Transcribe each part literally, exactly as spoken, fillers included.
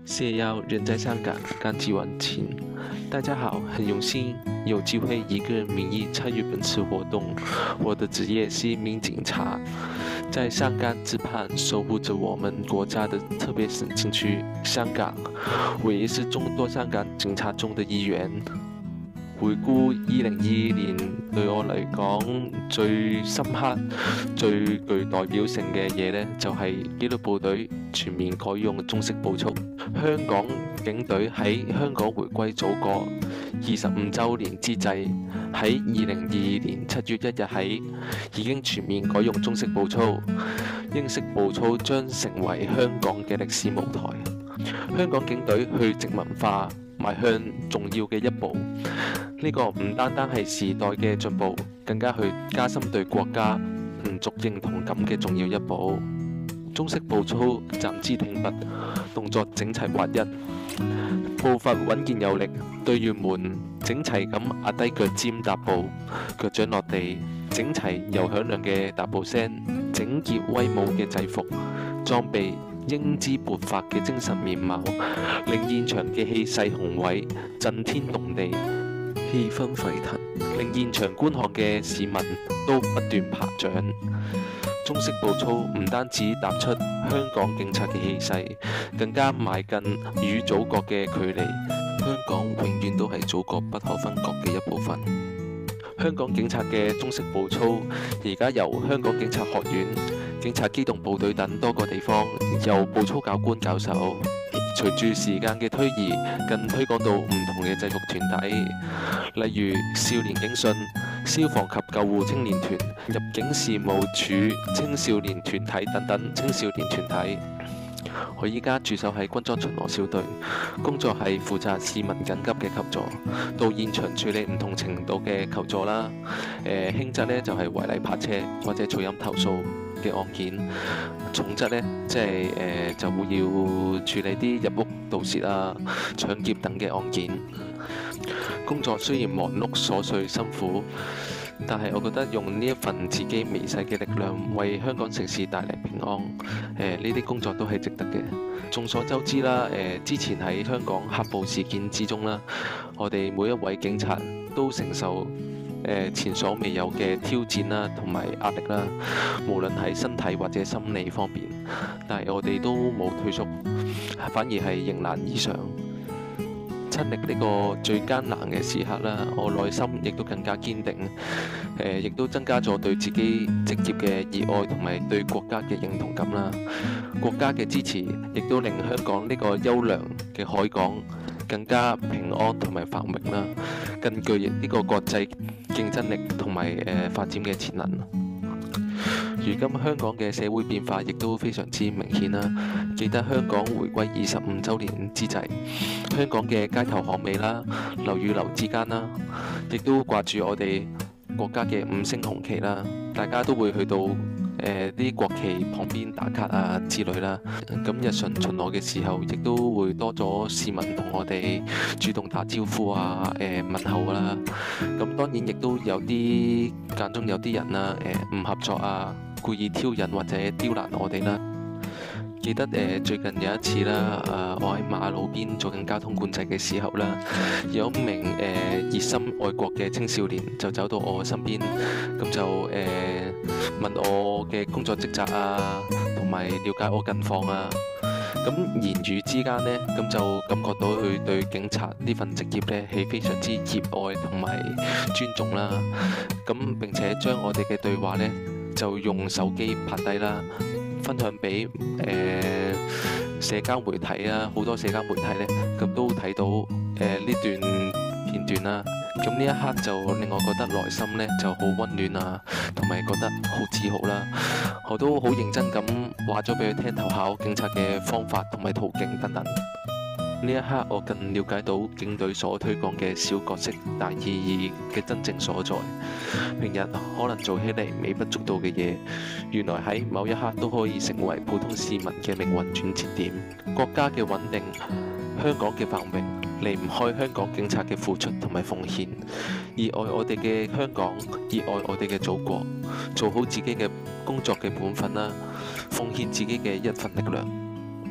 谢耀人在香港，刚寄完情。大家好，很荣幸有机会以个人名义参与本次活动。我的职业是一名警察，在香港之畔守護着我們國家的特別行政區香港，我也是眾多香港警察中的一員。回顧二零二二年對我嚟講最深刻、最具代表性嘅嘢呢，就係紀律部隊全面改用中式步操。香港警隊喺香港回歸祖國二十五週年之際，喺二零二二年七月一日起已經全面改用中式步操，英式步操將成為香港嘅歷史舞台。香港警隊去殖民化邁向重要嘅一步，呢個唔單單係時代嘅進步，更加去加深對國家民族認同感嘅重要一步。中式步操站姿挺拔，動作整齊劃一，步伐穩健有力，隊員們整齊咁壓低腳尖踏步，腳掌落地，整齊又響亮嘅踏步聲，整潔威武嘅制服裝備，英姿勃發嘅精神面貌，令現場嘅氣勢宏偉，震天動地，氣氛沸騰，令現場觀看嘅市民都不斷拍掌。中式步操唔單止踏出香港警察嘅氣勢，更加邁近與祖國嘅距離。香港永遠都係祖國不可分割嘅一部分。香港警察嘅中式步操而家由香港警察學院、警察機動部隊等多個地方由步操教官教授。隨住時間嘅推移，更推廣到唔同嘅制服團體，例如少年警訊、消防及救護青年團、入境事務處青少年團體等等青少年團體。我依家駐守喺軍裝巡邏小隊，工作係負責市民緊急嘅求助，到現場處理唔同程度嘅求助啦。誒、呃，輕則呢就係違例泊車或者噪音投訴嘅案件，重則呢即係誒、呃、就會要處理啲入屋盜竊啊、搶劫等嘅案件。工作雖然忙碌瑣碎辛苦，但係我覺得用呢一份自己微細嘅力量為香港城市帶嚟平安，誒呢啲工作都係值得嘅。眾所周知啦，誒、呃、之前喺香港黑暴事件之中啦，我哋每一位警察都承受誒、呃、前所未有嘅挑戰啦，同埋壓力啦，無論喺身體或者心理方面，但係我哋都冇退縮，反而係迎難而上。親歷呢個最艱難嘅時刻啦，我內心亦都更加堅定，誒，亦都增加咗對自己職業嘅熱愛同埋對國家嘅認同感啦。國家嘅支持亦都令香港呢個優良嘅海港更加平安同埋繁榮啦，更具呢個國際競爭力同埋誒發展嘅潛能。如今香港嘅社會變化亦都非常之明顯啦。記得香港回歸二十五週年之際，香港嘅街頭巷尾啦、樓與樓之間啦，亦都掛住我哋國家嘅五星紅旗啦。大家都會去到誒啲、呃、國旗旁邊打卡啊之類啦。咁日常巡邏嘅時候，亦都會多咗市民同我哋主動打招呼啊、誒、呃、問候啦。咁當然亦都有啲間中有啲人啦，誒、呃、唔合作啊，故意挑釁或者刁難我哋啦。記得誒、呃、最近有一次啦，誒、呃、我喺馬路邊做緊交通管制嘅時候啦，有一名誒、呃、熱心愛國嘅青少年就走到我身邊，咁就誒、呃、問我嘅工作職責啊，同埋了解我近況啊。咁言語之間呢，咁就感覺到佢對警察呢份職業呢係非常之熱愛同埋尊重啦。咁並且將我哋嘅對話呢，就用手機拍低啦，分享俾誒、呃、社交媒體啊，好多社交媒體呢，咁都睇到誒呢、呃、段片段啦。咁呢一刻就令我覺得內心呢就好溫暖啊，同埋覺得好自豪啦。我都好認真咁話咗俾佢聽投考警察嘅方法同埋途徑等等。呢一刻我更了解到警隊所推廣嘅小角色大意義嘅真正所在。平日可能做起嚟微不足道嘅嘢，原來喺某一刻都可以成為普通市民嘅命運轉折點。國家嘅穩定，香港嘅繁榮，離唔開香港警察嘅付出同埋奉獻。熱愛我哋嘅香港，熱愛我哋嘅祖國，做好自己嘅工作嘅本分啦，奉獻自己嘅一份力量。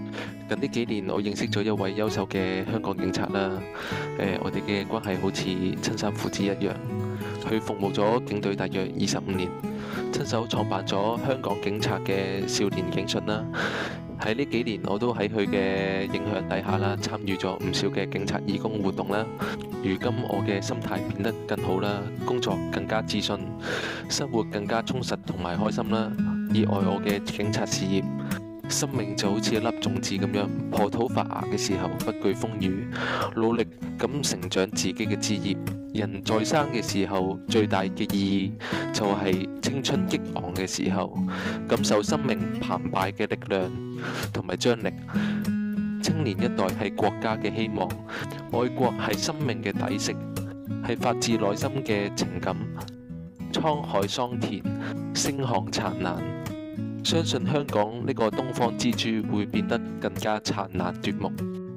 近呢幾年，我認識咗一位優秀嘅香港警察啦。誒、呃，我哋嘅關係好似親生父子一樣。佢服務咗警隊大約二十五年，親手創辦咗香港警察嘅少年警訊啦。喺呢幾年，我都喺佢嘅影響底下啦，參與咗唔少嘅警察義工活動啦。如今我嘅心態變得更好啦，工作更加自信，生活更加充實同埋開心啦。熱愛我嘅警察事業，生命就好似一粒種子咁樣，破土發芽嘅時候不懼風雨，努力咁成長自己嘅枝葉。人在生嘅時候，最大嘅意義就係青春激昂嘅時候，感受生命澎湃嘅力量同埋張力。青年一代係國家嘅希望，愛國係生命嘅底色，係發自內心嘅情感。滄海桑田，星漢燦爛，相信香港呢個東方之珠會變得更加燦爛奪目。